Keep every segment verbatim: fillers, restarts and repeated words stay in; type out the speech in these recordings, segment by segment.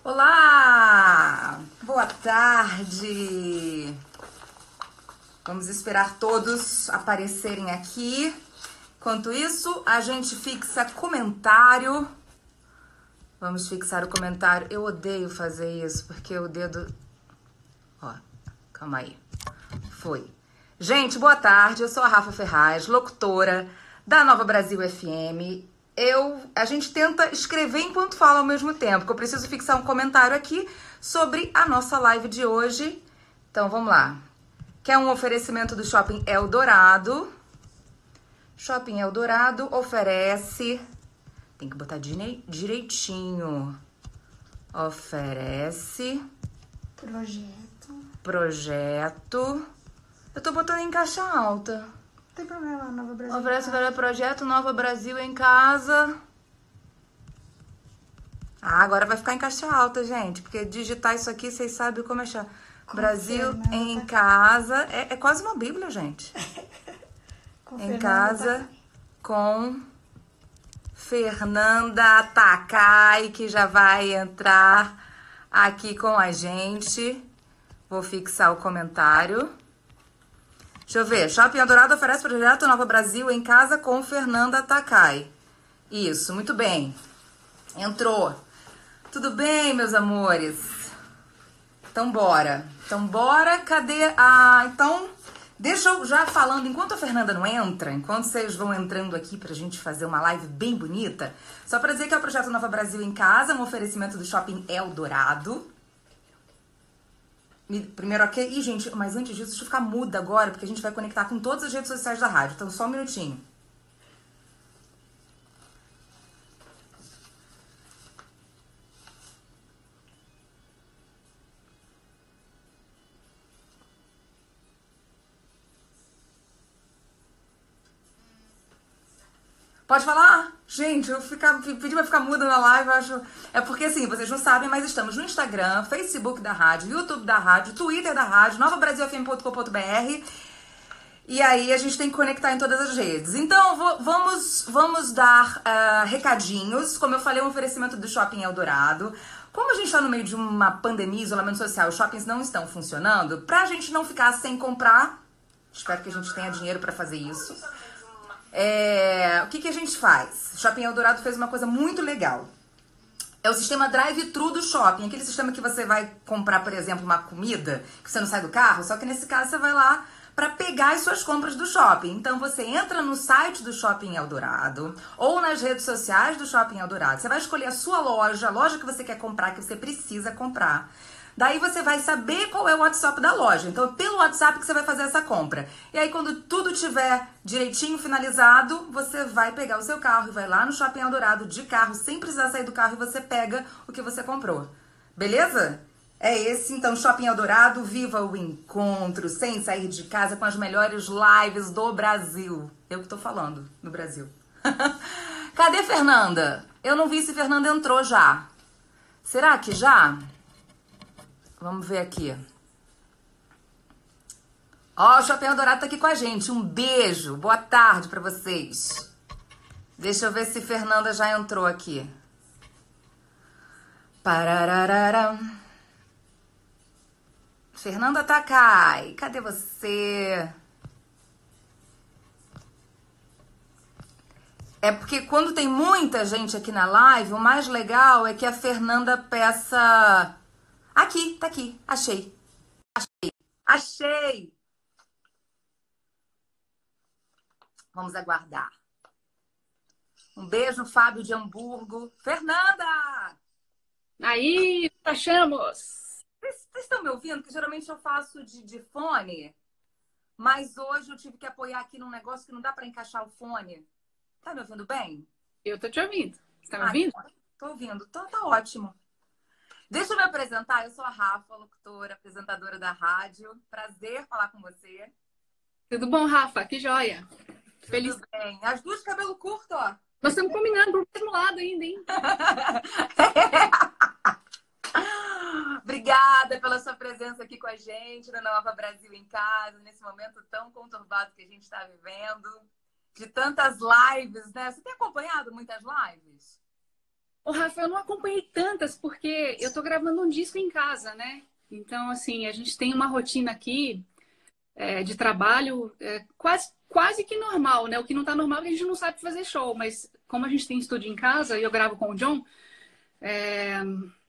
Olá! Boa tarde! Vamos esperar todos aparecerem aqui. Enquanto isso, a gente fixa comentário. Vamos fixar o comentário. Eu odeio fazer isso, porque o dedo... Ó, calma aí. Foi. Gente, boa tarde. Eu sou a Rafa Ferraz, locutora da Nova Brasil F M. Eu, a gente tenta escrever enquanto fala ao mesmo tempo, porque eu preciso fixar um comentário aqui sobre a nossa live de hoje. Então, vamos lá. Que é um oferecimento do Shopping Eldorado. Shopping Eldorado oferece... Tem que botar direitinho. Oferece... Projeto. Projeto... Eu tô botando em caixa alta. Não tem problema, Nova Brasil. Oferece o projeto Nova Brasil em casa. Ah, agora vai ficar em caixa alta, gente. Porque digitar isso aqui, vocês sabem como é chato. Brasil em casa. É, é quase uma bíblia, gente. Em casa com Fernanda Takai, que já vai entrar aqui com a gente. Vou fixar o comentário. Deixa eu ver. Shopping Eldorado oferece projeto Nova Brasil em casa com Fernanda Takai. Isso, muito bem. Entrou. Tudo bem, meus amores? Então, bora. Então, bora. Cadê a... Então, deixa eu já falando, enquanto a Fernanda não entra, enquanto vocês vão entrando aqui pra gente fazer uma live bem bonita, só pra dizer que é o projeto Nova Brasil em casa, um oferecimento do Shopping Eldorado. Primeiro, ok? Ih, gente, mas antes disso, deixa eu ficar muda agora, porque a gente vai conectar com todas as redes sociais da rádio. Então, só um minutinho. Pode falar? Gente, eu ficar, pedi pra ficar muda na live, eu acho... É porque, assim, vocês não sabem, mas estamos no Instagram, Facebook da rádio, YouTube da rádio, Twitter da rádio, nova brasil f m ponto com ponto b r. E aí a gente tem que conectar em todas as redes. Então, vou, vamos, vamos dar uh, recadinhos. Como eu falei, um oferecimento do Shopping Eldorado. Como a gente está no meio de uma pandemia, isolamento social, os shoppings não estão funcionando, pra gente não ficar sem comprar, espero que a gente tenha dinheiro pra fazer isso. É, o que, que a gente faz? O Shopping Eldorado fez uma coisa muito legal. É o sistema drive-thru do shopping. Aquele sistema que você vai comprar, por exemplo, uma comida, que você não sai do carro, só que nesse caso você vai lá para pegar as suas compras do shopping. Então você entra no site do Shopping Eldorado ou nas redes sociais do Shopping Eldorado. Você vai escolher a sua loja, a loja que você quer comprar, que você precisa comprar. Daí você vai saber qual é o WhatsApp da loja. Então, é pelo WhatsApp que você vai fazer essa compra. E aí, quando tudo tiver direitinho finalizado, você vai pegar o seu carro e vai lá no Shopping Eldorado de carro, sem precisar sair do carro, e você pega o que você comprou. Beleza? É esse, então, Shopping Eldorado. Viva o encontro, sem sair de casa, com as melhores lives do Brasil. Eu que tô falando, no Brasil. Cadê Fernanda? Eu não vi se Fernanda entrou já. Será que já? Vamos ver aqui. Ó, o Shopping Eldorado tá aqui com a gente. Um beijo. Boa tarde pra vocês. Deixa eu ver se Fernanda já entrou aqui. Pararararam. Fernanda Takai, cadê você? É porque quando tem muita gente aqui na live, o mais legal é que a Fernanda peça... Aqui, tá aqui. Achei. Achei. Achei. Vamos aguardar. Um beijo, Fábio de Hamburgo. Fernanda! Aí, achamos! Vocês estão me ouvindo? Que geralmente eu faço de, de fone, mas hoje eu tive que apoiar aqui num negócio que não dá para encaixar o fone. Tá me ouvindo bem? Eu tô te ouvindo. Você tá me ah, ouvindo? Tô ouvindo. Então tá ótimo. Deixa eu me apresentar, eu sou a Rafa, locutora, apresentadora da rádio. Prazer falar com você. Tudo bom, Rafa? Que joia. Feliz. Tudo bem. As duas cabelo curto, ó. Nós estamos combinando pro mesmo lado ainda, hein? Obrigada pela sua presença aqui com a gente no Nova Brasil em Casa, nesse momento tão conturbado que a gente está vivendo. De tantas lives, né? Você tem acompanhado muitas lives? Ô, Rafa, eu não acompanhei tantas porque eu tô gravando um disco em casa, né? Então, assim, a gente tem uma rotina aqui é, de trabalho é, quase, quase que normal, né? O que não tá normal é que a gente não sabe fazer show, mas como a gente tem estúdio em casa e eu gravo com o John, é,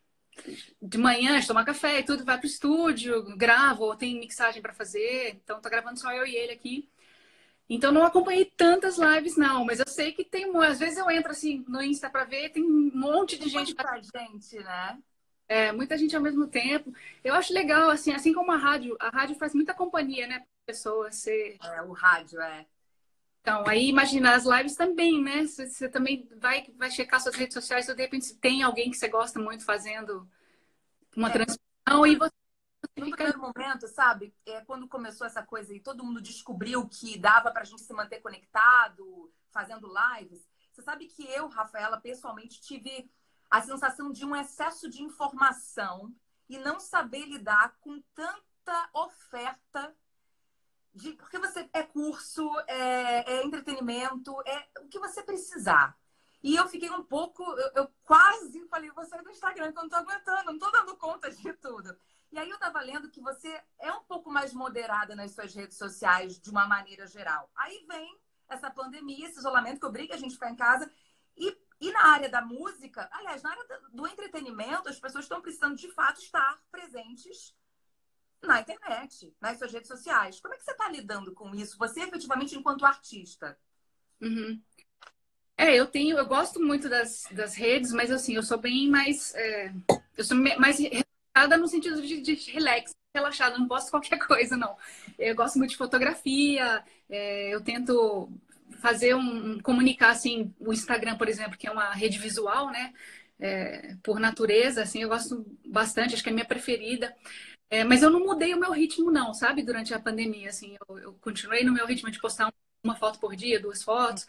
de manhã a gente toma café e tudo, vai pro estúdio, gravo, tem mixagem para fazer, então tá gravando só eu e ele aqui. Então não acompanhei tantas lives não, mas eu sei que tem, às vezes eu entro assim no Insta para ver, tem um monte de gente, Muita gente, né? é, muita gente ao mesmo tempo. Eu acho legal assim, assim como a rádio, a rádio faz muita companhia, né, para pessoas ser. É, o rádio, é. Então, aí imagina as lives também, né? Você, você também vai vai checar suas redes sociais, ou de repente se tem alguém que você gosta muito fazendo uma É, transmissão e você no fica. primeiro momento, sabe, é, quando começou essa coisa e todo mundo descobriu que dava pra gente se manter conectado, fazendo lives, você sabe que eu, Rafaela, pessoalmente tive a sensação de um excesso de informação e não saber lidar com tanta oferta de, porque você é curso, é, é entretenimento, é o que você precisar. E eu fiquei um pouco, eu, eu quase falei, vou sair do Instagram, que eu não tô aguentando, não tô dando conta de tudo. E aí eu tava lendo que você é um pouco mais moderada nas suas redes sociais, de uma maneira geral. Aí vem essa pandemia, esse isolamento que obriga a gente a ficar em casa. E, e na área da música, aliás, na área do entretenimento, as pessoas estão precisando de fato estar presentes na internet, nas suas redes sociais. Como é que você está lidando com isso? Você, efetivamente, enquanto artista? Uhum. É, eu tenho, eu gosto muito das, das redes, mas assim, eu sou bem mais, é, eu sou me- mais relaxada no sentido de, de relax, relaxada, não posto qualquer coisa, não. Eu gosto muito de fotografia, é, eu tento fazer um, um- comunicar, assim, o Instagram, por exemplo, que é uma rede visual, né, é, por natureza, assim, eu gosto bastante, acho que é a minha preferida. É, mas eu não mudei o meu ritmo, não, sabe, durante a pandemia, assim, eu, eu continuei no meu ritmo de postar uma foto por dia, duas fotos,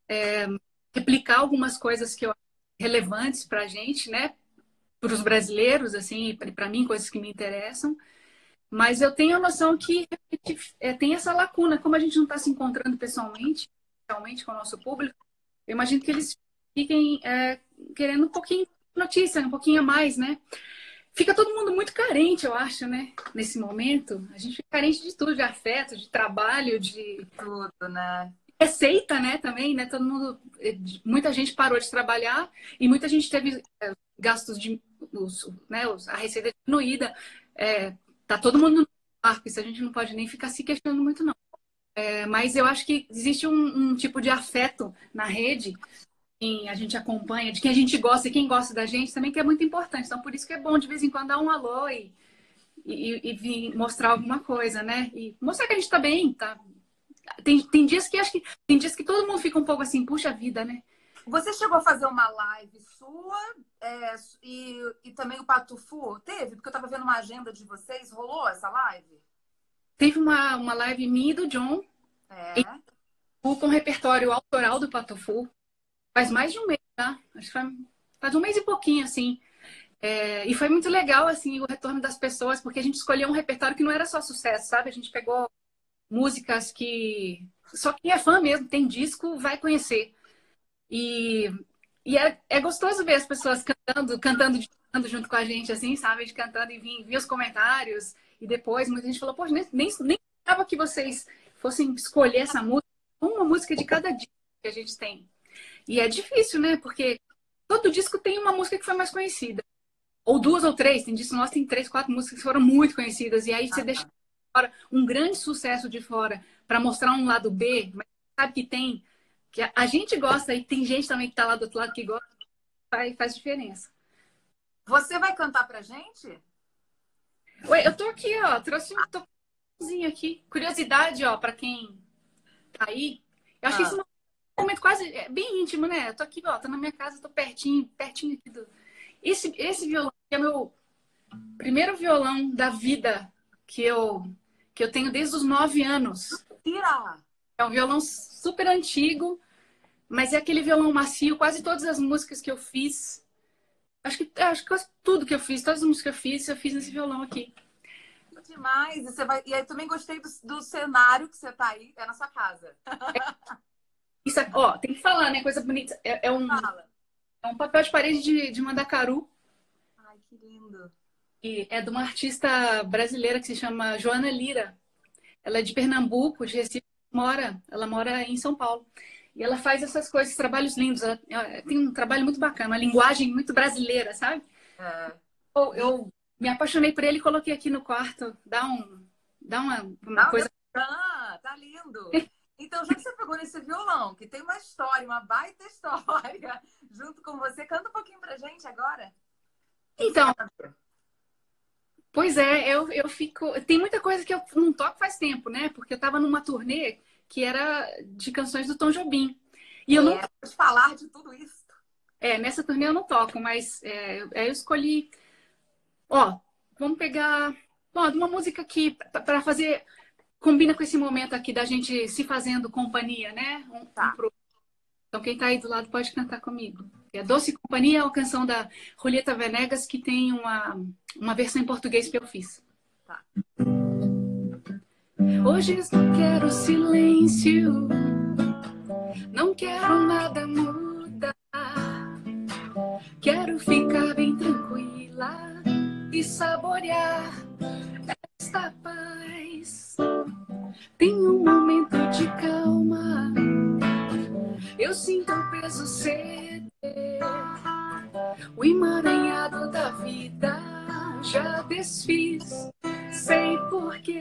replicar algumas coisas que eu acho relevantes para a gente, né? Para os brasileiros, assim, para mim, coisas que me interessam. Mas eu tenho a noção que realmente, é, tem essa lacuna, como a gente não está se encontrando pessoalmente, realmente com o nosso público, eu imagino que eles fiquem é, querendo um pouquinho de notícia, um pouquinho a mais, né? Fica todo mundo muito carente, eu acho, né? Nesse momento. A gente fica carente de tudo, de afeto, de trabalho, de Tudo, né? receita, né, também, né? Todo mundo, muita gente parou de trabalhar e muita gente teve é, gastos de, os, né, os- a receita diminuída. É, tá todo mundo no barco, isso a gente não pode nem ficar se questionando muito, não. É, mas eu acho que existe um, um tipo de afeto na rede, quem a gente acompanha, de quem a gente gosta e quem gosta da gente também, que é muito importante. Então, por isso que é bom de vez em quando dar um alô e, e, e vir mostrar alguma coisa, né? E mostrar que a gente tá bem, tá tem, tem dias que acho que tem dias que todo mundo fica um pouco assim, puxa vida, né? Você chegou a fazer uma live sua é, e, e também o Patufu? Teve? Porque eu estava vendo uma agenda de vocês. Rolou essa live? Teve uma, uma live minha e do John, É. com o repertório autoral do Patofu. Faz mais de um mês, tá? Acho que faz, faz um mês e pouquinho, assim. É, e foi muito legal, assim, o retorno das pessoas, porque a gente escolheu um repertório que não era só sucesso, sabe? A gente pegou músicas que só quem é fã mesmo, tem disco, vai conhecer. E, e é, é gostoso ver as pessoas cantando, cantando, cantando junto com a gente, assim, sabe? De cantando e vir, vir os comentários. E depois muita gente falou, poxa, nem, nem, nem esperava que vocês fossem escolher essa música, uma música de cada disco que a gente tem. E é difícil, né? Porque todo disco tem uma música que foi mais conhecida. Ou duas ou três, tem disco nosso, tem três, quatro músicas que foram muito conhecidas. E aí você deixa Ah, fora um grande sucesso de fora para mostrar um lado B, mas sabe que tem, que a, a gente gosta e tem gente também que tá lá do outro lado que gosta, faz, faz diferença. você vai cantar pra gente? Oi, eu tô aqui, ó, trouxe um toquinho aqui. Curiosidade, ó, para quem tá aí. Eu acho que esse Ah, é um momento quase é bem íntimo, né? Eu tô aqui, ó, tô na minha casa, tô pertinho, pertinho aqui do. Esse, esse violão que é meu primeiro violão da vida que eu, que eu tenho desde os nove anos. tira! É um violão super antigo, mas é aquele violão macio. Quase todas as músicas que eu fiz, acho que, acho que quase tudo que eu fiz, todas as músicas que eu fiz, eu fiz nesse violão aqui. Demais! E, você vai... e aí também gostei do, do cenário que você tá aí, é na sua casa. Isso, é- ó, tem que falar, né? Coisa bonita. É, é um, Fala. É um papel de parede de, de Mandacaru. Ai, que lindo. E é de uma artista brasileira que se chama Joana Lira. Ela é de Pernambuco, de Recife, mora, ela mora em São Paulo. E ela faz essas coisas, trabalhos lindos. Ela, ela tem um trabalho muito bacana, uma linguagem muito brasileira, sabe? É. Eu, eu me apaixonei por ele e coloquei aqui no quarto. Dá, um, dá uma, uma Tá, coisa... Ah, tá lindo. Então, já que você pegou nesse violão, que tem uma história, uma baita história, junto com você, canta um pouquinho pra gente agora. Então, pois é, eu, eu fico... Tem muita coisa que eu não toco faz tempo, né? Porque eu tava numa turnê que era de canções do Tom Jobim. E eu é, não... Vamos falar de tudo isso. É, nessa turnê eu não toco, mas é, eu eu escolhi... Ó, vamos pegar... Ó, uma música que, para fazer... Combina com esse momento aqui da gente se fazendo companhia, né? Um, Tá. um pro... Então, quem tá aí do lado pode cantar comigo. É Doce Companhia é uma canção da Julieta Venegas que tem uma, uma versão em português que eu fiz. Tá. Hoje eu quero silêncio, não quero nada mudar. Quero ficar bem tranquila e saborear esta paz. Tem um momento de calma, eu sinto o peso ceder. O emaranhado da vida já desfiz, sei porquê.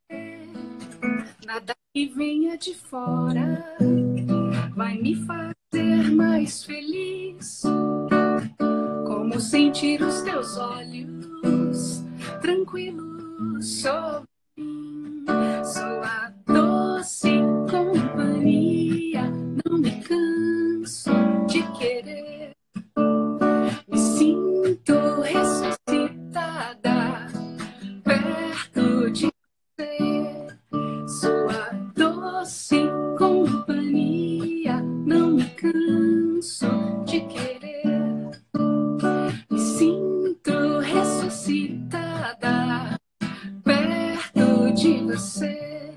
Nada que venha de fora vai me fazer mais feliz. Como sentir os teus olhos tranquilos sobre mim. Sou a doce companhia, não me canso de querer. Me sinto ressuscitada perto de você. Sou a doce companhia, não me canso de querer. Me sinto ressuscitada perto de você.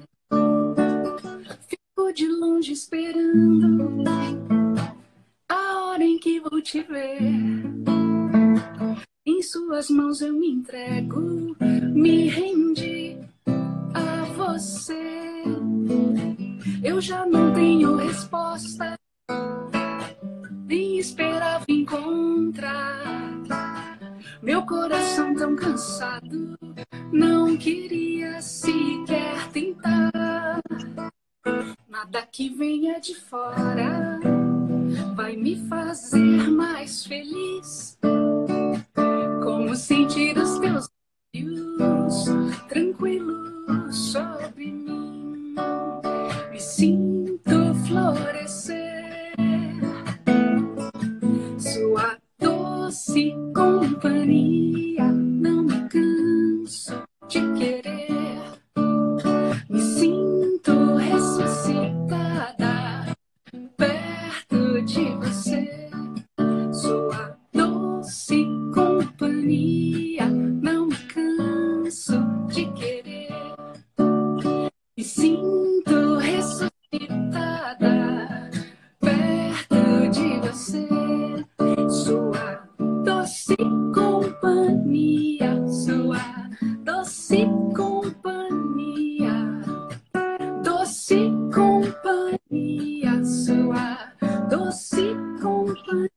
Fico de longe esperando a hora em que vou te ver. Em suas mãos eu me entrego, me rendi a você. Eu já não tenho resposta, nem esperava encontrar. Meu coração tão cansado não queria sequer tentar. Nada que venha de fora vai me fazer mais feliz. Como sentir os teus olhos tranquilos sobre mim. Me sinto florescer. Sua doce companhia, não me canso de querer. Me sinto ressuscitada perto de você. Sua doce companhia, não me canso de querer. Me sinto ressuscitada perto de você. Sua doce companhia, sua doce companhia, doce companhia, sua doce companhia.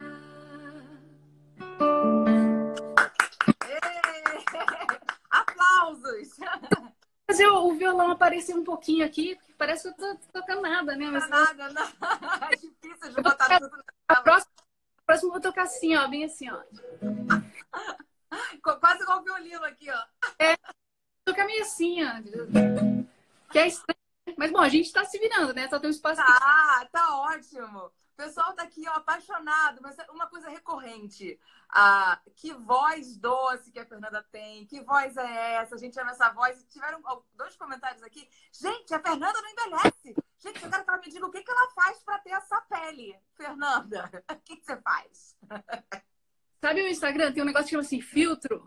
Ê! Aplausos! Fazer o o violão aparecer um pouquinho aqui, porque parece que eu tô tocando nada, né? Mas Não é nada, não. É difícil de botar tudo na a próxima, a próxima eu vou tocar assim, ó, bem assim, ó. Quase igual o violino aqui, ó. Tocar meio assim, ó. Que é estranho. Mas bom, a gente tá se virando, né? Só tem um espaço aqui. Tá, tá ótimo. O pessoal tá aqui, ó, apaixonado, mas é uma coisa recorrente. Ah, que voz doce que a Fernanda tem, que voz é essa? A gente ama essa voz. Tiveram dois comentários aqui. Gente, a Fernanda não envelhece. Gente, eu quero que ela me diga o que, que ela faz pra ter essa pele. Fernanda, o que, que você faz? Sabe o Instagram? Tem um negócio que chama assim, filtro.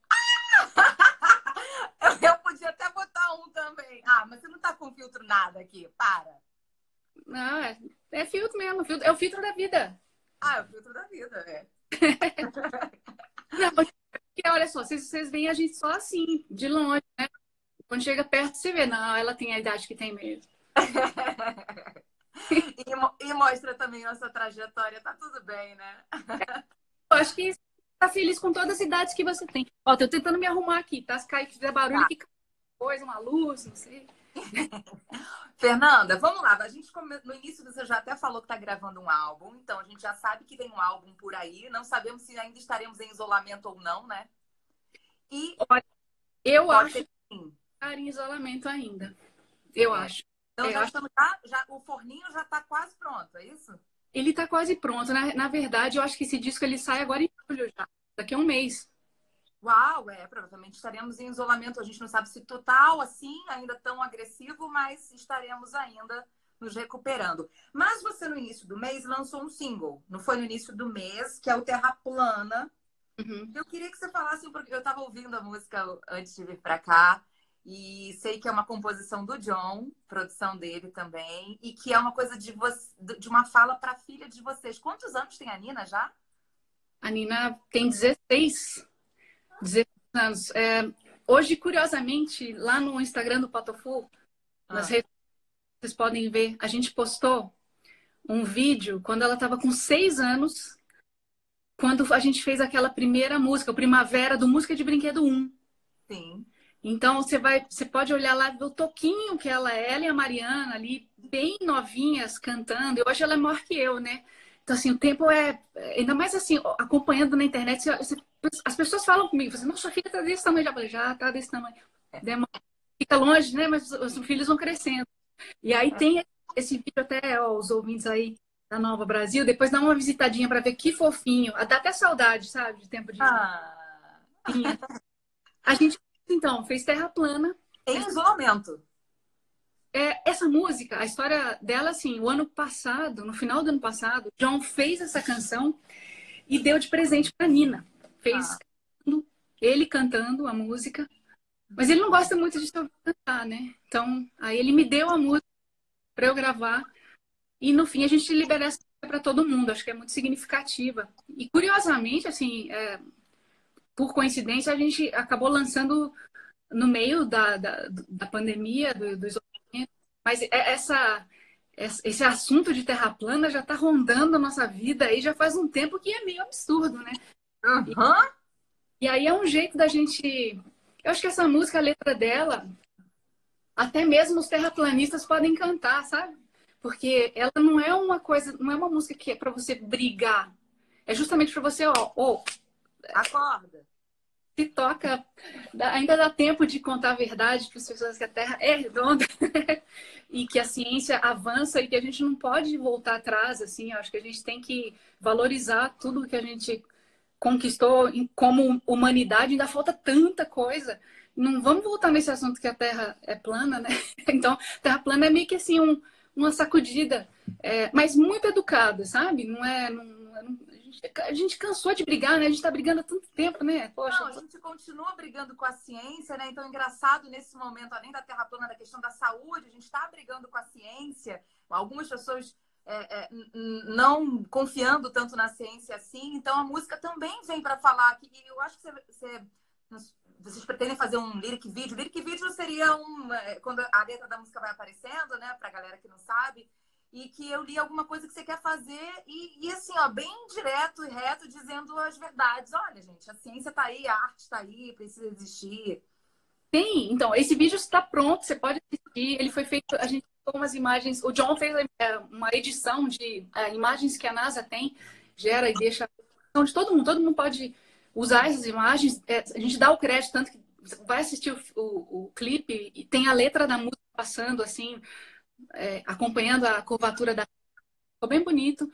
eu, eu podia até botar um também. Ah, mas você não tá com filtro nada aqui. Para. Não, é, é filtro mesmo. Filtro, é o filtro da vida. Ah, é o filtro da vida, é. Não, porque, olha só, vocês, vocês veem a gente só assim, de longe, né? Quando chega perto, você vê, não, ela tem a idade que tem mesmo. E, mo- e mostra também nossa trajetória, tá tudo bem, né? Eu acho que tá feliz com todas as idades que você tem. Ó, tô tentando me arrumar aqui, tá? Se cair, fizer barulho, Tá. que cai coisa, uma luz, não sei. Fernanda, vamos lá. A gente come- no início você já até falou que está gravando um álbum, então a gente já sabe que tem um álbum por aí. Não sabemos se ainda estaremos em isolamento ou não, né? E Olha, eu pode acho ser que que sim. tá em isolamento ainda. Eu É. acho. Então É, eu já acho. estamos, já, já- o forninho já está quase pronto, é isso? Ele tá quase pronto. Na, na verdade, eu acho que esse disco ele sai agora em julho já. Daqui a um mês. Uau, é, provavelmente estaremos em isolamento. A gente não sabe se total assim, ainda tão agressivo, mas estaremos ainda nos recuperando. Mas você no início do mês lançou um single, não foi no início do mês, que é o Terra Plana. Uhum. Eu queria que você falasse, porque eu estava ouvindo a música antes de vir para cá, e sei que é uma composição do John, produção dele também, e que é uma coisa de, você, de uma fala para a filha de vocês. Quantos anos tem a Nina já? A Nina tem dezesseis, dezesseis anos. É, hoje, curiosamente, lá no Instagram do Patofu, nas Ah, redes, vocês podem ver, a gente postou um vídeo quando ela estava com seis anos, quando a gente fez aquela primeira música, o Primavera, do Música de Brinquedo um. sim. Então você vai, você pode olhar lá do toquinho que ela é, ela e a Mariana ali, bem novinhas cantando. E hoje ela é maior que eu, né? Então, assim, o tempo é. Ainda mais assim, acompanhando na internet, você- você- as pessoas falam comigo, assim, nossa, sua filha tá desse tamanho, já falei, já tá desse tamanho. Demora- Fica longe, né? Mas os os filhos vão crescendo. E aí tem esse vídeo até, ó, os ouvintes aí da Nova Brasil, depois dá uma visitadinha para ver que fofinho. Dá até saudade, sabe? De tempo de Ah, vinha. A gente, então, fez Terra Plana. em isolamento. É, essa música, a história dela, assim, o ano passado, no final do ano passado, John fez essa canção e deu de presente para Nina. Fez Ah, ele cantando a música, mas ele não gosta muito de se ouvir cantar, né? Então, aí ele me deu a música para eu gravar e no fim a gente libera essa para todo mundo. Acho que é muito significativa. E curiosamente, assim, é, por coincidência, a gente acabou lançando no meio da, da, da pandemia, do, do isolamento. Mas essa, esse assunto de terra plana já está rondando a nossa vida aí já faz um tempo que é meio absurdo, né? E, uhum. e aí é um jeito da gente. Eu acho que essa música, a letra dela, até mesmo os terraplanistas podem cantar, sabe? Porque ela não é uma coisa, não é uma música que é para você brigar. É justamente para você, ó, ó, Acorda. se toca, dá- ainda dá tempo de contar a verdade para as pessoas que a Terra é redonda e que a ciência avança e que a gente não pode voltar atrás, assim. Eu acho que a gente tem que valorizar tudo que a gente conquistou em- como humanidade. Ainda falta tanta coisa. Não vamos voltar nesse assunto que a Terra é plana, né? Então, Terra plana é meio que assim um, uma sacudida, é, mas muito educada, sabe? Não é, não, não- a gente, a gente cansou de brigar, né? A gente tá brigando há tanto tempo, né? Poxa, Não, a gente continua brigando com a ciência, né? Então, engraçado nesse momento, além da Terra plana, da questão da saúde, a gente está brigando com a ciência. Algumas pessoas é, é, n- n- não confiando tanto na ciência assim. Então, a música também vem para falar que eu acho que você, você- vocês pretendem fazer um lyric video. Lyric video seria um é, quando a letra da música vai aparecendo, né? Para galera que não sabe. E que eu li alguma coisa que você quer fazer e, e assim, ó, bem direto e reto, dizendo as verdades. Olha, gente, a ciência tá aí, a arte tá aí, precisa existir. tem. Então, esse vídeo está pronto, você pode assistir. Ele foi feito, a gente pegou umas imagens. O John fez é, uma edição de é, imagens que a NASA tem, gera e deixa. Então, de todo mundo, todo mundo pode usar essas imagens. É, a gente dá o crédito, tanto que você vai assistir o, o, o clipe e tem a letra da música passando, assim, é, acompanhando a curvatura da. Ficou bem bonito.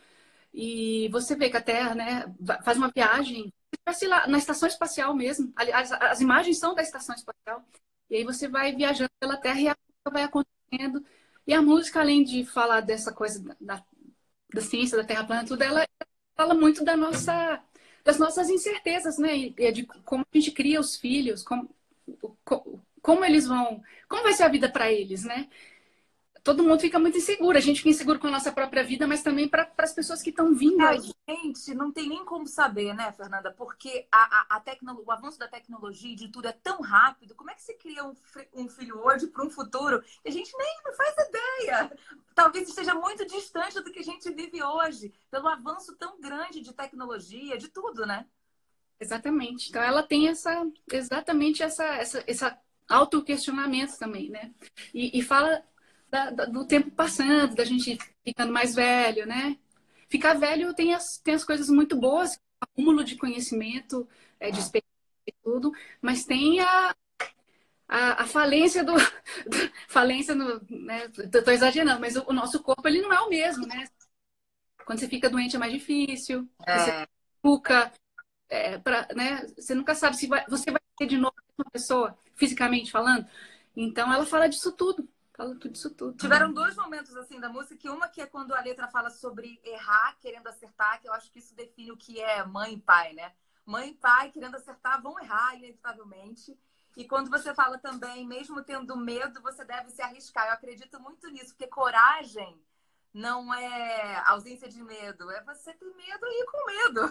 E você vê que a Terra, né, faz uma viagem, sei lá, na estação espacial mesmo. Aliás, as imagens são da estação espacial. E aí você vai viajando pela Terra e a coisa vai acontecendo. E a música, além de falar dessa coisa da, da ciência, da Terra plana, tudo, ela fala muito da nossa, das nossas incertezas, né? E de como a gente cria os filhos, como, como eles vão, como vai ser a vida para eles, né? todo mundo fica muito inseguro. A gente fica inseguro com a nossa própria vida, mas também para as pessoas que estão vindo A aí. gente não tem nem como saber, né, Fernanda? Porque a, a, a tecno... o avanço da tecnologia e de tudo é tão rápido. Como é que se cria um, um filho hoje para um futuro que a gente nem não faz ideia? Talvez esteja muito distante do que a gente vive hoje, pelo avanço tão grande de tecnologia, de tudo, né? Exatamente. Então ela tem essa, exatamente essa, essa, essa autoquestionamento também, né? E, e fala da, da, do tempo passando, da gente ficando mais velho, né? Ficar velho tem as, tem as coisas muito boas, acúmulo de conhecimento, é, de experiência e tudo, mas tem a, a, a falência do... falência no... Né? Tô exagerando, mas o, o nosso corpo, ele não é o mesmo, né? Quando você fica doente é mais difícil, você fica... É, pra, né? Você nunca sabe se vai, você vai ser de novo uma pessoa, fisicamente falando. Então ela fala disso tudo. Fala tudo disso tudo. Tiveram dois momentos assim da música, que uma que é quando a letra fala sobre errar, querendo acertar, que eu acho que isso define o que é mãe e pai, né? Mãe e pai querendo acertar vão errar, inevitavelmente. E quando você fala também, mesmo tendo medo, você deve se arriscar. Eu acredito muito nisso, porque coragem não é ausência de medo, é você ter medo e ir com medo.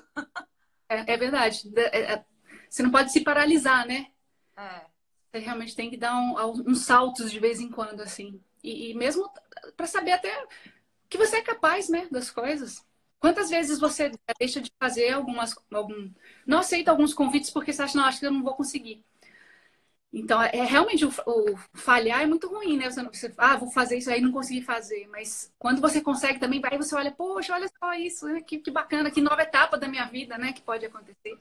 É, é verdade. É, é, você não pode se paralisar, né? É. Você realmente tem que dar um, uns saltos de vez em quando, assim. E, e mesmo para saber até que você é capaz, né, das coisas. Quantas vezes você deixa de fazer algumas... Algum, não aceita alguns convites porque você acha, não, acho que eu não vou conseguir. Então, é realmente o, o falhar é muito ruim, né? Você, você, ah, vou fazer isso aí, não consegui fazer. Mas quando você consegue também, aí você olha, poxa, olha só isso, né? que, que bacana, que nova etapa da minha vida, né? Que pode acontecer.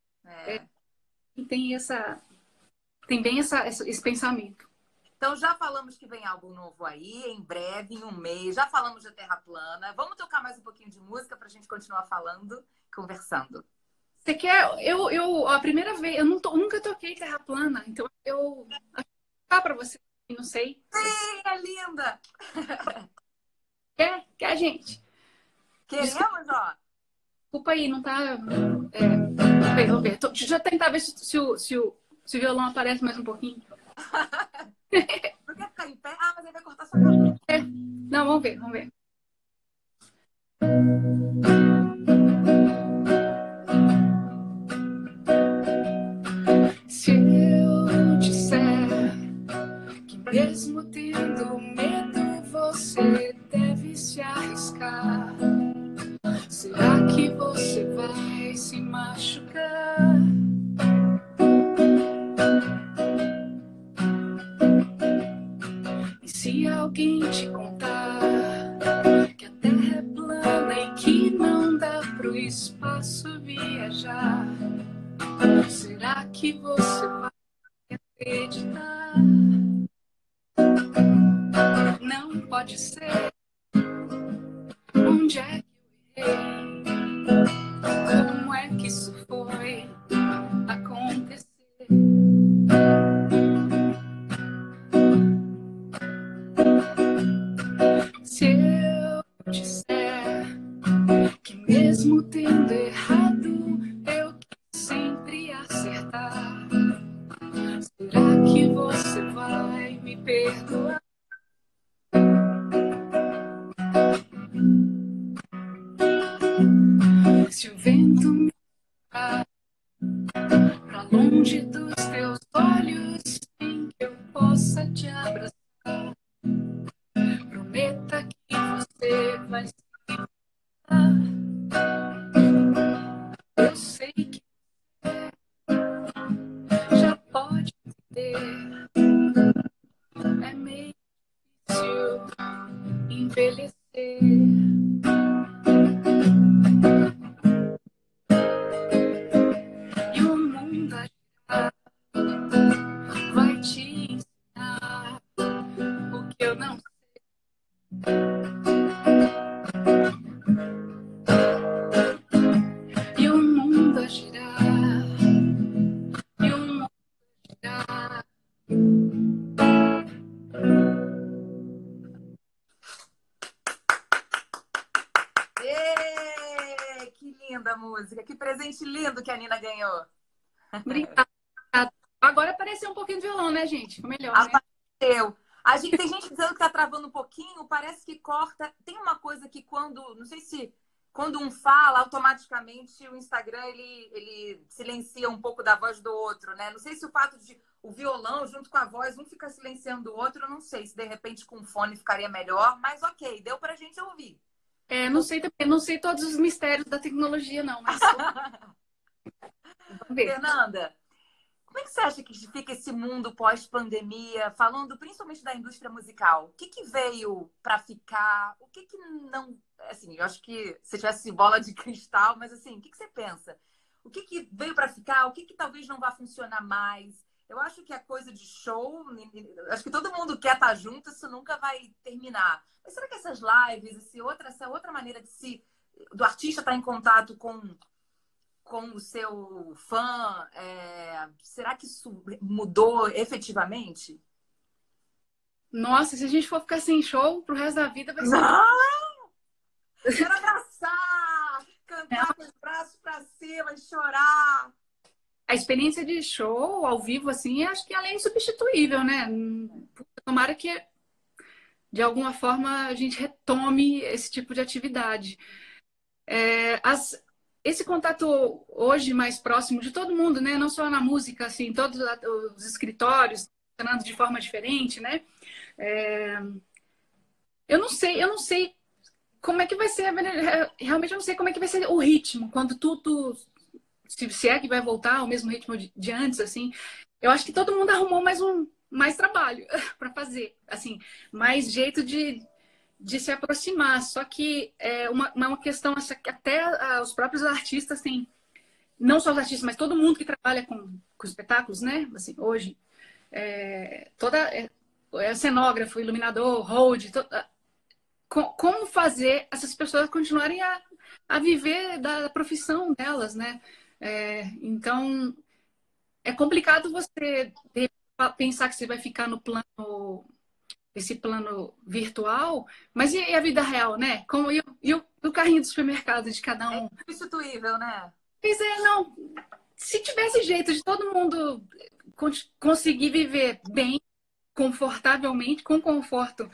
É. É, e tem essa, tem bem essa, esse pensamento. Então já falamos que vem álbum novo aí, em breve, em um mês. Já falamos de Terra Plana. Vamos tocar mais um pouquinho de música pra gente continuar falando, conversando. Você quer? Eu, eu, a primeira vez, eu não to, nunca toquei Terra Plana, então eu acho que vou para você, não sei. Sim, é linda! Quer? Quer, gente? Queremos, ó. Desculpa aí, não tá. É, vamos ver, vamos ver. Tô, deixa eu tentar ver se, se, o, se, o, se o violão aparece mais um pouquinho. Não quer ficar em pé? Ah, mas aí vai cortar sua cabeça. É. Não, vamos ver, vamos ver. Se eu disser que mesmo tendo medo você deve se arriscar, será que você vai se machucar? E se alguém te contar que a Terra é plana e que não dá pro espaço viajar, será que você vai acreditar? Não pode ser. Onde é que eu errei? Como é que isso foi acontecer? Se eu disser que mesmo tendo errado eu quis sempre acertar, será que você vai me perdoar? Se o vento me levar pra longe dos teus olhos, sem que eu possa te abraçar, prometa que você vai se livrar. Eu sei que você já pode entender, é meio difícil envelhecer. E o mundo a girar vai te ensinar o que eu não sei. E o mundo a girar, e o mundo a girar. Ê, que linda a música, que presente lindo que a Nina ganhou. Obrigada. Agora apareceu um pouquinho de violão, né, gente? Ficou melhor, né? Apareceu. A gente, tem gente dizendo que tá travando um pouquinho, parece que corta. Tem uma coisa que quando, não sei se quando um fala, automaticamente o Instagram ele, ele silencia um pouco da voz do outro, né? Não sei se o fato de o violão junto com a voz, um fica silenciando o outro, eu não sei se de repente com fone ficaria melhor, mas ok, deu pra gente ouvir. É, não sei também, não sei todos os mistérios da tecnologia, não, mas vamos ver. Fernanda, como é que você acha que fica esse mundo pós-pandemia, falando principalmente da indústria musical? O que, que veio para ficar? O que, que não... Assim, eu acho que se tivesse bola de cristal, mas assim, o que, que você pensa? O que, que veio para ficar? O que, que talvez não vá funcionar mais? Eu acho que a coisa de show, acho que todo mundo quer estar junto, isso nunca vai terminar. Mas será que essas lives, esse outra, essa outra maneira de se, do artista estar em contato com com o seu fã, é... será que isso mudou efetivamente? Nossa, se a gente for ficar sem show pro resto da vida, vai ser... Não! Quero abraçar! Cantar com os braços pra cima e chorar! A experiência de show ao vivo, assim, acho que ela é insubstituível, né? Tomara que, de alguma forma, a gente retome esse tipo de atividade. É, as... Esse contato hoje mais próximo de todo mundo, né? Não só na música, assim, todos os escritórios funcionando de forma diferente, né? É... Eu não sei, eu não sei como é que vai ser, realmente eu não sei como é que vai ser o ritmo, quando tudo, se é que vai voltar ao mesmo ritmo de, de antes, assim. Eu acho que todo mundo arrumou mais um, mais trabalho para fazer, assim, mais jeito de de se aproximar, só que é uma, uma questão essa que até ah, os próprios artistas têm, não só os artistas, mas todo mundo que trabalha com, com espetáculos, né? Assim, hoje, é, toda é, é cenógrafo, iluminador, hold, to, ah, com, como fazer essas pessoas continuarem a, a viver da profissão delas, né? É, então, é complicado você pensar que você vai ficar no plano esse plano virtual, mas e a vida real, né? Como, e, o, e o carrinho do supermercado de cada um? É substituível, né? Pois é, não. Se tivesse jeito de todo mundo conseguir viver bem, confortavelmente, com conforto,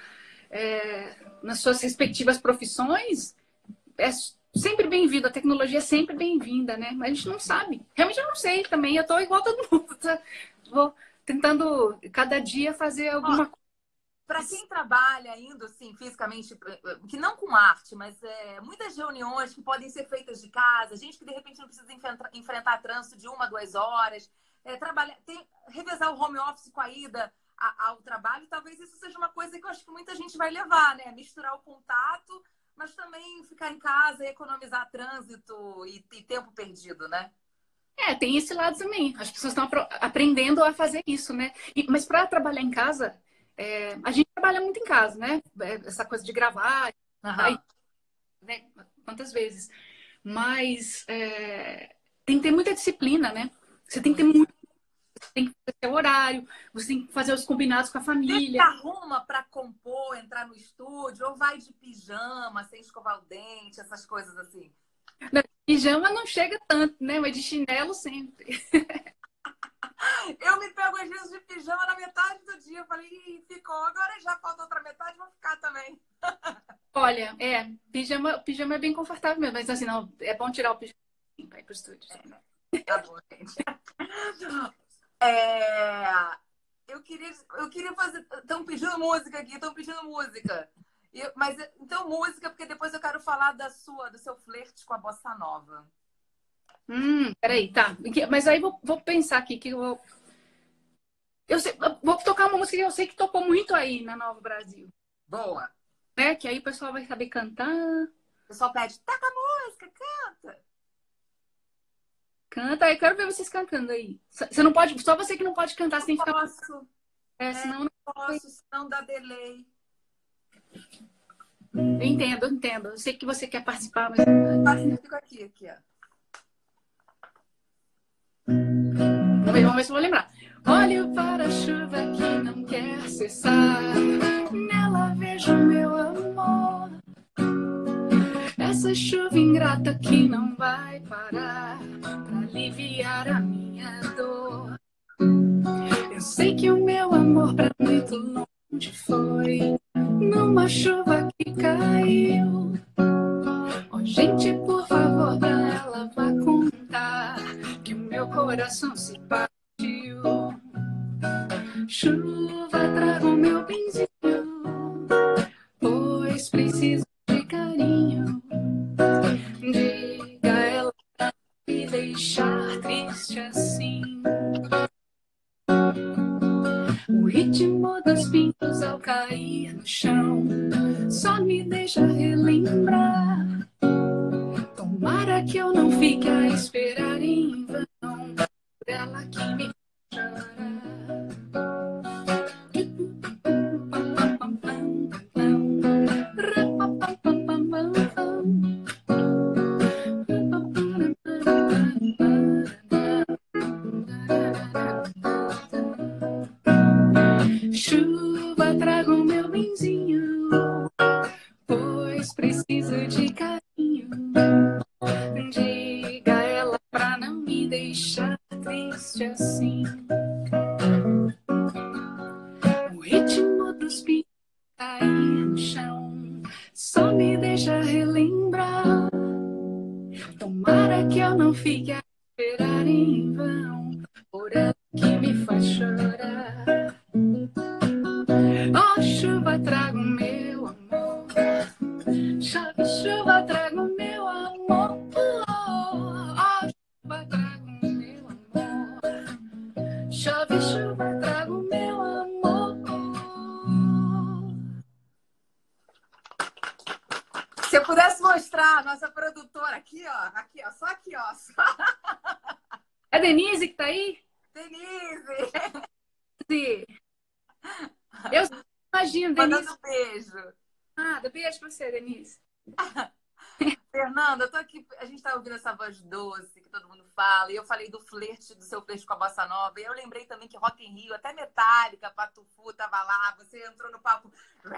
é, nas suas respectivas profissões, é sempre bem-vindo. A tecnologia é sempre bem-vinda, né? Mas a gente não sabe. Realmente eu não sei também. Eu tô igual todo mundo. Tá? Vou tentando, cada dia, fazer alguma coisa. Para quem trabalha ainda assim, fisicamente, que não com arte, mas é, muitas reuniões que podem ser feitas de casa, gente que de repente não precisa enfrentar, enfrentar trânsito de uma, duas horas, é, trabalhar, tem, revezar o home office com a ida a, ao trabalho, talvez isso seja uma coisa que eu acho que muita gente vai levar, né? Misturar o contato, mas também ficar em casa e economizar trânsito e, e tempo perdido, né? É, tem esse lado também. As pessoas estão aprendendo a fazer isso, né? E, mas para trabalhar em casa, É, a gente trabalha muito em casa, né? Essa coisa de gravar, uhum. aí, né? Quantas vezes. Mas é, tem que ter muita disciplina, né? Você tem que ter muito. Você tem que ter horário, você tem que fazer os combinados com a família. Você arruma para compor, entrar no estúdio, ou vai de pijama, sem escovar o dente, essas coisas assim? Na pijama não chega tanto, né? Mas de chinelo sempre. Eu me pego às vezes de pijama na metade do dia. Eu falei, ih, ficou. Agora já falta outra metade, vou ficar também. Olha, é, pijama, pijama é bem confortável mesmo. Mas assim, não, é bom tirar o pijama para ir pro estúdio. É, tá bom, gente. É, eu, queria, eu queria fazer... Estão pedindo música aqui, estão pedindo música. Eu, mas, então, música, porque depois eu quero falar da sua, do seu flerte com a bossa nova. Hum, peraí, tá. Mas aí vou, vou pensar aqui que eu vou. Eu sei, vou tocar uma música que eu sei que tocou muito aí na Nova Brasil. Boa. Né? Que aí o pessoal vai saber cantar. O pessoal pede, toca a música, canta. Canta, eu quero ver vocês cantando aí. Você não pode, só você que não pode cantar, você tem que ficar. Posso. É, senão não posso, senão dá delay. Eu entendo, eu entendo. Eu sei que você quer participar, mas. Eu fico aqui, aqui, ó. Vamos ver, vamos ver se eu vou lembrar. Olho para a chuva que não quer cessar, nela vejo meu amor. Essa chuva ingrata que não vai parar para aliviar a minha dor. Eu sei que o meu amor para muito longe onde foi, numa chuva que caiu. Oh, gente, por favor, pra ela vá contar que o meu coração se partiu. Chuva, traga o meu benzinho, pois preciso de carinho. Diga a ela pra me deixar triste assim. O ritmo dos pintos ao cair no chão só me deixa relembrar. Tomara que eu não fique a esperar em vão por ela que me chora. Chuva, traga o meu benzinho, pois preciso de carinho. Diga a ela pra não me deixar triste assim. O ritmo dos pingos cair no chão só me deixa relembrar. Tomara que eu não fique a esperar em vão por ela que me faz chorar. Oh, chuva, traga o meu amor. Chove, chuva, traga o meu amor. Oh, chuva, traga o meu amor. Chove, chuva, traga o meu amor. Se eu pudesse mostrar a nossa produtora aqui, ó. Aqui, ó. Só aqui, ó. Só... É a Denise que tá aí? Denise! Sim. Eu imagino, Denise. Mandando beijo. Ah, beijo pra você, Denise. Fernanda, eu tô aqui, a gente tá ouvindo essa voz doce que todo mundo fala, e eu falei do flerte, do seu flerte com a Bossa Nova, e eu lembrei também que Rock in Rio, até Metallica, Patufu tava lá, você entrou no palco,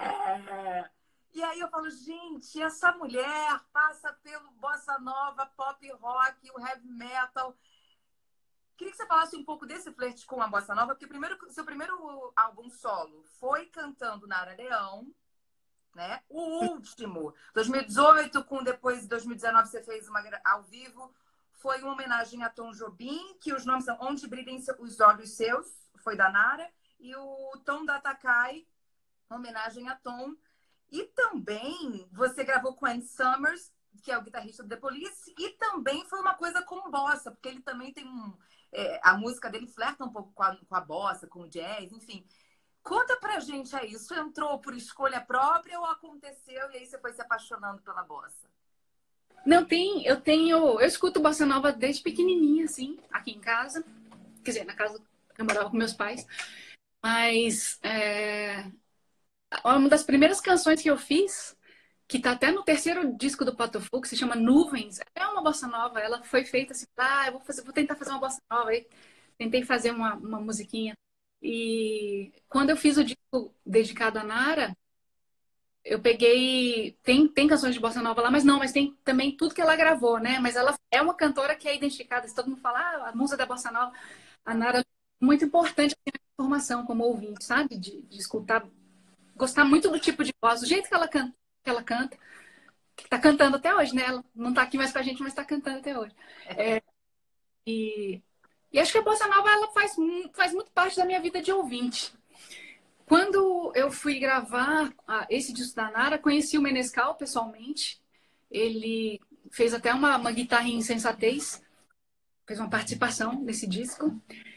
e aí eu falo, gente, essa mulher passa pelo Bossa Nova, pop rock, o heavy metal. Queria que você falasse um pouco desse flerte com a Bossa Nova, porque primeiro, seu primeiro álbum solo foi cantando Nara Leão, né? O último, dois mil e dezoito, com depois de dois mil e dezenove você fez uma ao vivo, foi uma homenagem a Tom Jobim, que os nomes são Onde Brilhem os Olhos Seus, foi da Nara, e o Tom da Takai, homenagem a Tom. E também você gravou com Andy Summers, que é o guitarrista do The Police, e também foi uma coisa com bossa, porque ele também tem um... É, a música dele flerta um pouco com a, com a bossa, com o jazz, enfim. Conta pra gente aí, isso entrou por escolha própria ou aconteceu e aí você foi se apaixonando pela bossa? Não, tem, eu tenho, eu escuto bossa nova desde pequenininha, assim, aqui em casa, quer dizer, na casa que eu morava com meus pais, mas é, uma das primeiras canções que eu fiz, que tá até no terceiro disco do Patufu, que se chama Nuvens, é uma bossa nova, ela foi feita assim, ah, eu vou, fazer, vou tentar fazer uma bossa nova, aí tentei fazer uma, uma musiquinha. E quando eu fiz o disco dedicado a Nara, eu peguei... Tem, tem canções de bossa nova lá, mas não, mas tem também tudo que ela gravou, né? Mas ela é uma cantora que é identificada. Se todo mundo fala, ah, a musa da bossa nova, a Nara é muito importante na formação como ouvinte, sabe? De, de escutar, gostar muito do tipo de voz, do jeito que ela canta, que ela canta, que tá cantando até hoje, né? Ela não tá aqui mais com a gente, mas tá cantando até hoje. É, e... E acho que a bossa nova ela faz, faz muito parte da minha vida de ouvinte. Quando eu fui gravar esse disco da Nara, conheci o Menescal pessoalmente. Ele fez até uma, uma guitarra em Insensatez, fez uma participação nesse disco.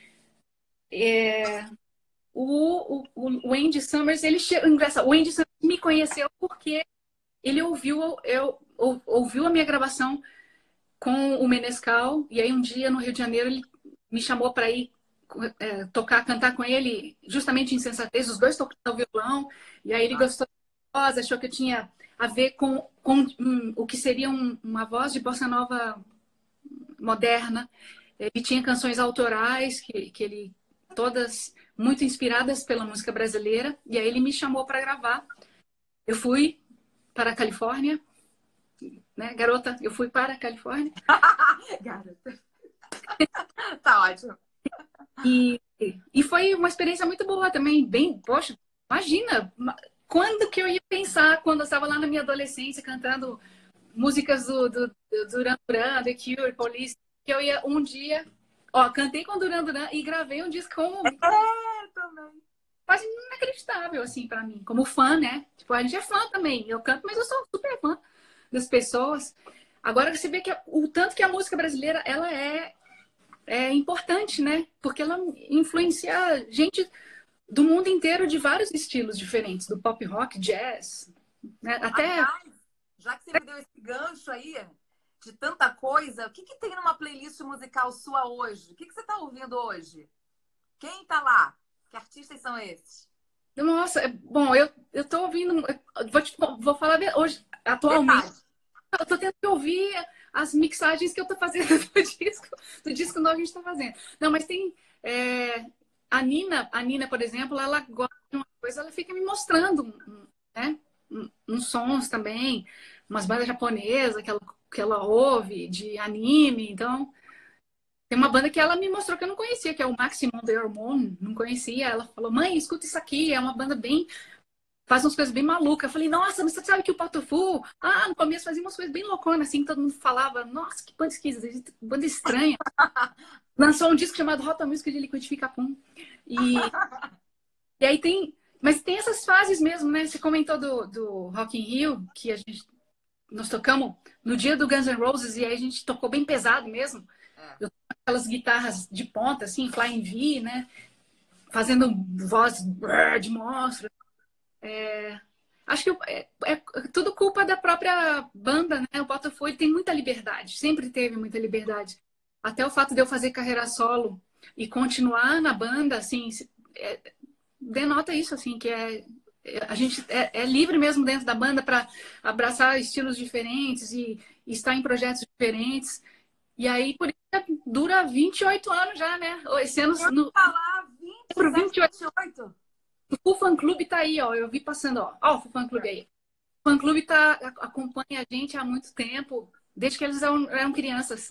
É, o, o, o Andy Summers, ele o Andy Summers me conheceu porque ele ouviu, eu, ou, ouviu a minha gravação com o Menescal, e aí um dia no Rio de Janeiro ele me chamou para ir é, tocar, cantar com ele, justamente em Insensatez, os dois tocando violão, e aí ele gostou da voz, achou que eu tinha a ver com, com um, o que seria um, uma voz de bossa nova moderna. Ele tinha canções autorais, que, que ele, todas muito inspiradas pela música brasileira, e aí ele me chamou para gravar. Eu fui para a Califórnia, né, garota, eu fui para a Califórnia. Garota. Tá ótimo. E, e foi uma experiência muito boa também, bem, poxa, Imagina, quando que eu ia pensar, quando eu estava lá na minha adolescência cantando músicas do, do, do Duran Duran, The Cure, Police, que eu ia um dia... Ó, cantei com Duran Duran e gravei um disco como... É, também. Quase inacreditável, assim, pra mim. Como fã, né? Tipo, a gente é fã também. Eu canto, mas eu sou super fã das pessoas. Agora, você vê que o tanto que a música brasileira, ela é, é importante, né? Porque ela influencia gente do mundo inteiro de vários estilos diferentes. Do pop rock, jazz, né? Até... Aliás, já que você me deu esse gancho aí de tanta coisa, o que, que tem numa playlist musical sua hoje? O que, que você está ouvindo hoje? Quem está lá? Que artistas são esses? Nossa, é, bom, eu, eu tô ouvindo... Vou, te, vou falar hoje, atualmente, Detalhe. eu tô tendo que ouvir as mixagens que eu tô fazendo do disco, do disco novo que a gente tá fazendo. Não, mas tem... É, a Nina, a Nina, por exemplo, ela gosta de uma coisa, ela fica me mostrando, né? Uns sons também, umas bandas japonesas que ela, que ela ouve, de anime. Então, tem uma banda que ela me mostrou que eu não conhecia, que é o Maximum The Hormone. Não conhecia. Ela falou, mãe, escuta isso aqui. É uma banda bem... Faz umas coisas bem malucas. Eu falei, nossa, mas você sabe que o Patofu... Ah, no começo fazia umas coisas bem louconas, assim. Todo mundo falava, nossa, que banda esquisita, que banda estranha. Lançou um disco chamado Rota Música de Liquidifica Pum. E, e aí tem... Mas tem essas fases mesmo, né? Você comentou do, do Rock in Rio, que a gente... Nós tocamos no dia do Guns N' Roses e aí a gente tocou bem pesado mesmo. É. Eu toco aquelas guitarras de ponta, assim, Flying V, né? Fazendo voz de monstro. É... Acho que é, é tudo culpa da própria banda, né? O Botafogo tem muita liberdade, sempre teve muita liberdade. Até o fato de eu fazer carreira solo e continuar na banda, assim, é, denota isso, assim, que é a gente é, é livre mesmo dentro da banda para abraçar estilos diferentes e, e estar em projetos diferentes. E aí, por isso, dura vinte e oito anos já, né? Esse ano... Eu No... falar vinte e sete, vinte e oito. O Fã Clube tá aí, ó. Eu vi passando, ó. Ó, o Fã Clube aí. O Fã Clube tá, acompanha a gente há muito tempo, desde que eles eram, eram crianças.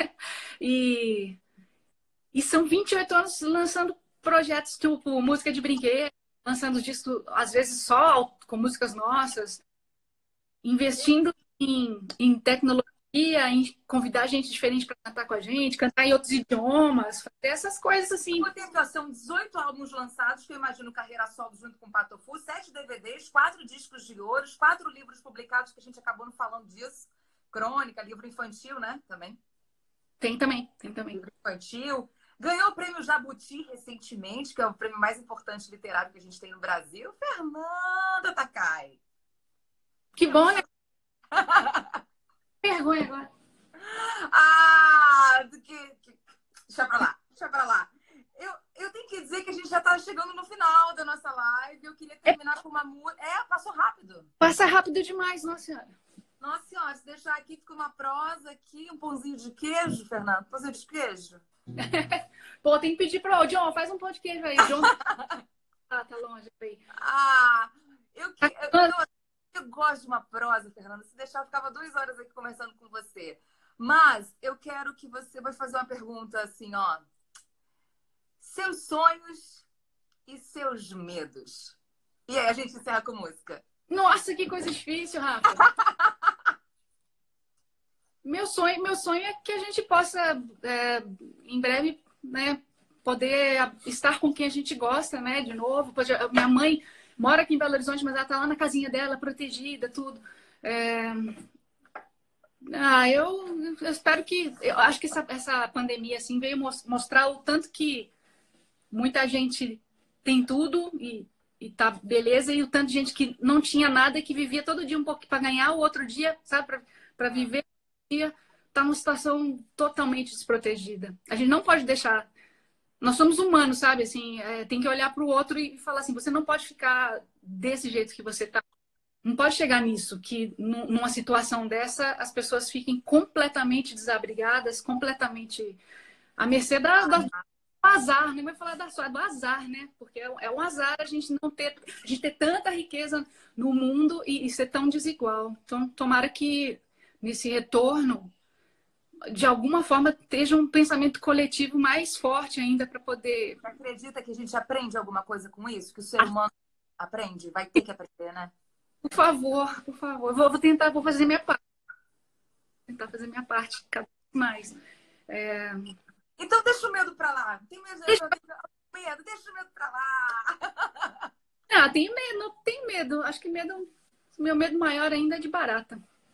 e, e são vinte e oito anos lançando projetos, tipo música de brinquedo, lançando disco, às vezes só com músicas nossas, investindo em, em tecnologia, em convidar gente diferente para cantar com a gente, cantar em outros idiomas, fazer essas coisas assim. São dezoito álbuns lançados, que eu imagino carreira solo junto com o Patofu, sete D V Ds, quatro discos de ouro, quatro livros publicados, que a gente acabou não falando disso. Crônica, livro infantil, né? Também. Tem também, tem também. Livro infantil. Ganhou o prêmio Jabuti recentemente, que é o prêmio mais importante literário que a gente tem no Brasil. Fernanda Takai. Que bom, né? Vergonha agora. Ah, do que, que... Deixa pra lá, deixa pra lá. Eu, eu tenho que dizer que a gente já tá chegando no final da nossa live. Eu queria terminar é... com uma música. É, passou rápido. Passa rápido demais, nossa senhora. Nossa senhora, se deixar aqui, fica uma prosa aqui, um pãozinho de queijo, Fernando. Pãozinho de queijo. Pô, tem que pedir pra o John, faz um pão de queijo aí. John... ah, tá longe aí. Ah, eu, que... eu, eu, eu gosto de uma prosa, Fernanda. Se deixar, eu ficava duas horas aqui conversando com você. Mas eu quero que você vai fazer uma pergunta assim, ó. Seus sonhos e seus medos. E aí a gente encerra com música. Nossa, que coisa difícil, Rafa. meu sonho, meu sonho é que a gente possa, é, em breve, né, poder estar com quem a gente gosta, né, de novo. Minha mãe mora aqui em Belo Horizonte, mas ela tá lá na casinha dela, protegida, tudo. É... Ah, eu, eu espero que... Eu acho que essa, essa pandemia, assim, veio mostrar o tanto que muita gente tem tudo e, e tá beleza, e o tanto de gente que não tinha nada e que vivia todo dia um pouco para ganhar, o outro dia, sabe, para viver o dia, tá numa situação totalmente desprotegida. A gente não pode deixar... Nós somos humanos, sabe? Assim, é, tem que olhar para o outro e falar assim, você não pode ficar desse jeito que você tá. Não pode chegar nisso, que numa situação dessa as pessoas fiquem completamente desabrigadas, completamente à mercê da, da, do azar, nem vai falar da sorte, do azar, né? Porque é, é um azar a gente não ter, a gente ter tanta riqueza no mundo e, e ser tão desigual. Então, tomara que nesse retorno, de alguma forma, esteja um pensamento coletivo mais forte ainda para poder... Você acredita que a gente aprende alguma coisa com isso? Que o ser humano Aprende, vai ter que aprender, né? Por favor, por favor. Vou, vou tentar, vou fazer minha parte. Tentar fazer minha parte cada vez mais. É... Então deixa o medo pra lá. Tem medo, deixa... medo, deixa o medo pra lá. Ah, tenho medo, não tenho medo. Acho que medo, meu medo maior ainda é de barata.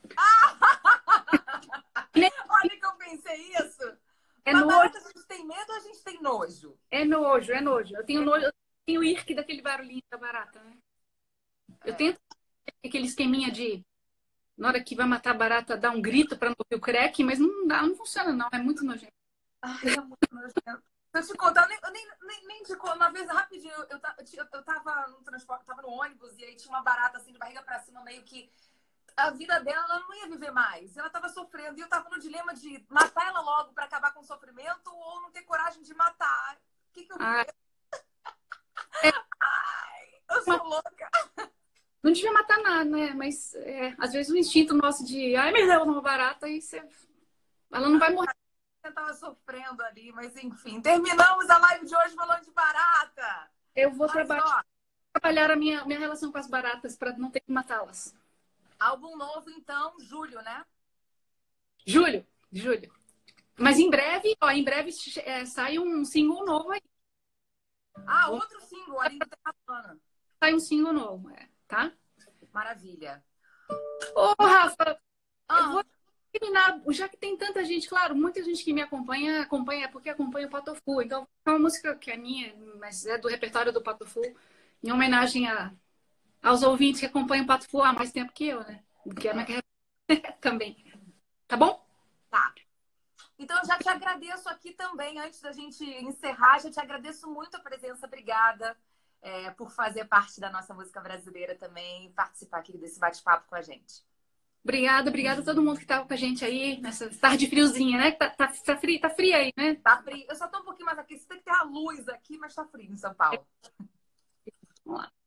Olha que eu pensei isso. É Mas nojo. barata, a gente tem medo ou a gente tem nojo? É nojo, é nojo. Eu tenho nojo, eu tenho o irque daquele barulhinho da barata, né? Eu É. tento aquele esqueminha de na hora que vai matar a barata, dar um grito pra não ouvir o creque, mas não dá, não funciona não, é muito nojento. Ai, é muito nojento. Se eu te contar, eu nem, eu nem, nem, nem te conto. Uma vez, rapidinho, eu, eu, eu, eu tava no transporte, tava no ônibus e aí tinha uma barata assim, de barriga pra cima, meio que a vida dela ela não ia viver mais. Ela tava sofrendo e eu tava no dilema de matar ela logo pra acabar com o sofrimento ou não ter coragem de matar. O que que eu Ah, fiz? Ai, eu sou louca. não devia matar nada, né? Mas é, às vezes o instinto nosso de ai meu Deus, uma barata, e você... ela não vai morrer. Eu tava sofrendo ali, mas enfim. Terminamos a live de hoje falando de barata. Eu vou Mas, trabalhar, ó, trabalhar a minha, minha relação com as baratas para não ter que matá-las. álbum novo, então, julho, né? Julho, julho. Mas em breve, ó, em breve é, sai um single novo aí. Ah, outro single, A Língua Terrapana. Sai um single novo, é, tá? Maravilha. Ô, Rafa, Ah, eu vou terminar, já que tem tanta gente, claro, muita gente que me acompanha, acompanha porque acompanha o Patofu. Então, é uma música que é minha, mas é do repertório do Patofu, em homenagem a, aos ouvintes que acompanham o Patofu há mais tempo que eu, né? Que é minha carreira também. Tá bom? tá. Então, eu já te agradeço aqui também, antes da gente encerrar, já te agradeço muito a presença. Obrigada é, por fazer parte da nossa música brasileira também, participar aqui desse bate-papo com a gente. Obrigada, obrigada a todo mundo que estava com a gente aí nessa tarde friozinha, né? Tá, tá, tá, frio, tá frio aí, né? Tá frio. Eu só tô um pouquinho mais aqui. Você tem que ter a luz aqui, mas tá frio em São Paulo. Vamos lá.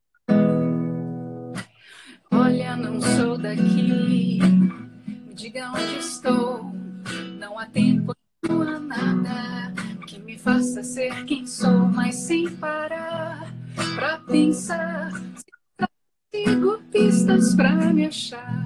Olha, não sou daqui, me diga onde estou. Não há tempo, não há nada que me faça ser quem sou, mas sem parar pra pensar. Sigo pistas pra me achar.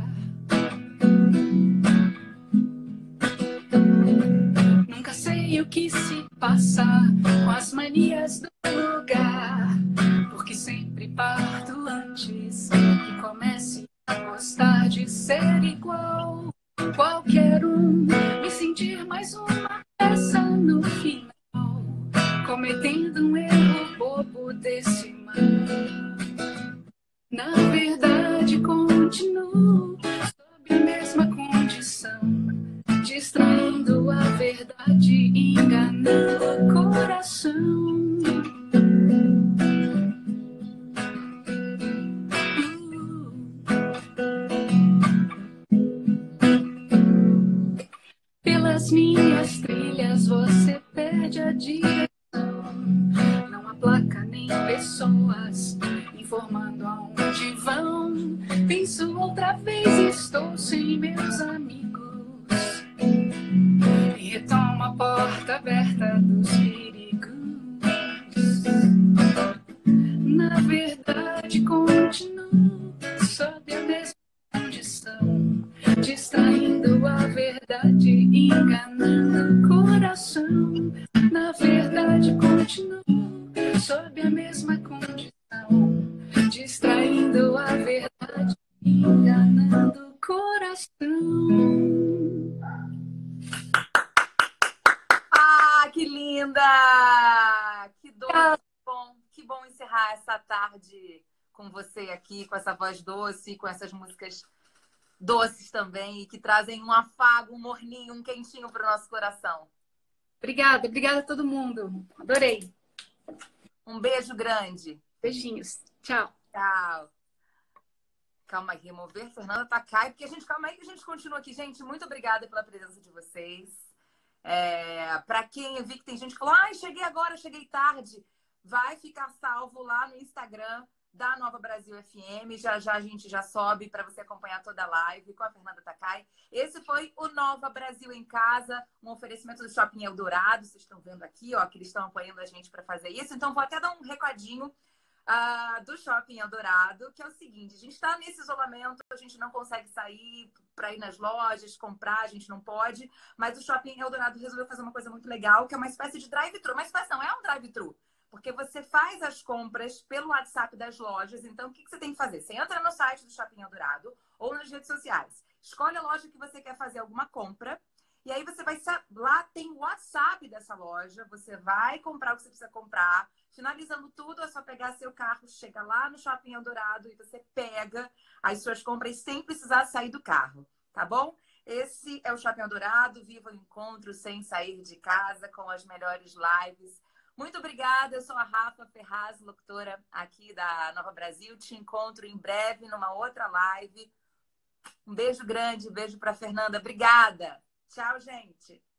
Nunca sei o que se passa com as manias do lugar, porque sempre parto antes que comece a gostar de ser igual qualquer um, me sentir mais uma peça no final, cometendo um erro bobo decimal. Na verdade continuo sob a mesma condição, distraindo a verdade, enganando o coração. Pelas minhas trilhas você perde a direção. Não há placa nem pessoas informando aonde vão. Penso outra vez, estou sem meus amigos. E retomo a porta aberta dos perigos. Na verdade continuo sob a mesma condição, distraindo a verdade, enganando o coração. Na verdade continuo sob a mesma condição, distraindo a verdade, enganando o coração. Ah, que linda! Que doce, que bom, que bom encerrar essa tarde com você aqui, com essa voz doce, com essas músicas doces também, e que trazem um afago, um morninho, um quentinho para o nosso coração. Obrigada, obrigada a todo mundo. Adorei. Um beijo grande. Beijinhos. Tchau. Tchau. Calma aí, remover Fernanda Takai, porque a gente, calma aí que a gente continua aqui. Gente, muito obrigada pela presença de vocês. É, para quem eu vi que tem gente que falou, ai, cheguei agora, cheguei tarde, vai ficar salvo lá no Instagram da Nova Brasil F M. Já já a gente já sobe para você acompanhar toda a live com a Fernanda Takai. Esse foi o Nova Brasil em Casa, um oferecimento do Shopping Eldorado. Vocês estão vendo aqui, ó, que eles estão apoiando a gente para fazer isso. Então, vou até dar um recadinho. ah, do Shopping Eldorado, que é o seguinte, a gente está nesse isolamento, a gente não consegue sair para ir nas lojas, comprar, a gente não pode, mas o Shopping Eldorado resolveu fazer uma coisa muito legal, que é uma espécie de drive-thru. Uma espécie não, é um drive-thru. Porque você faz as compras pelo WhatsApp das lojas. Então, o que você tem que fazer? Você entra no site do Shopping Eldorado ou nas redes sociais. Escolhe a loja que você quer fazer alguma compra. E aí você vai... Lá tem o WhatsApp dessa loja. Você vai comprar o que você precisa comprar. Finalizando tudo, é só pegar seu carro, chega lá no Shopping Eldorado e você pega as suas compras sem precisar sair do carro. Tá bom? Esse é o Shopping Eldorado. Viva o encontro sem sair de casa com as melhores lives. Muito obrigada, eu sou a Rafa Ferraz, locutora aqui da Nova Brasil. Te encontro em breve numa outra live. Um beijo grande, beijo para Fernanda. Obrigada. Tchau, gente.